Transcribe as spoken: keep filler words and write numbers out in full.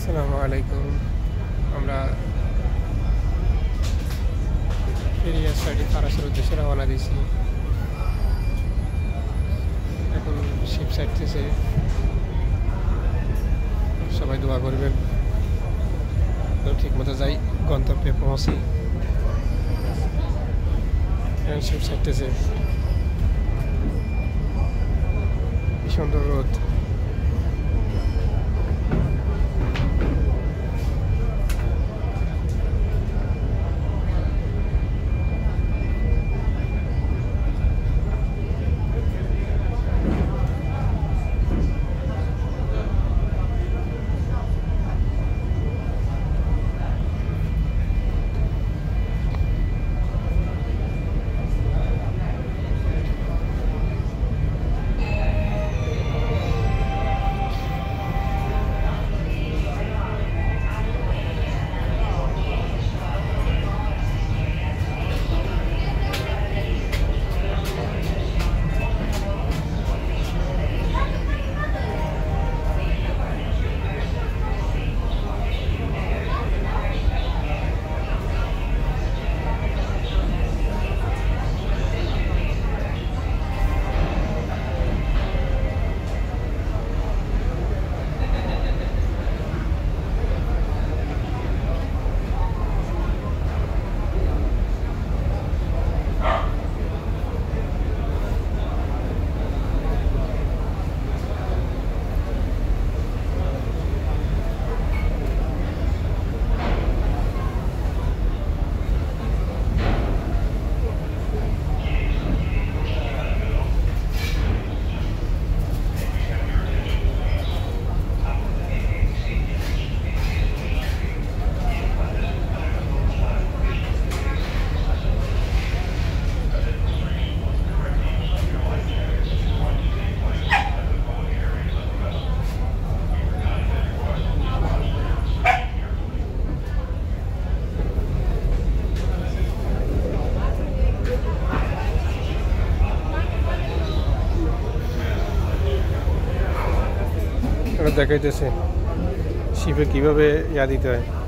আসসালামু আলাইকুম। আমরা পেরিয়া সাইডে ফারাসের উদ্দেশ্যে রওনা দিয়েছি। এখন শিপ সাইডতেছে, সবাই দোয়া করবেন তো ঠিক মতো যাই, গন্তব্যে পৌঁছি। এখন শিপ সাইডতেছে, কি সুন্দর রোদ। দেখাইতেছে শিপে কিভাবে ইয়া দিতে হয়।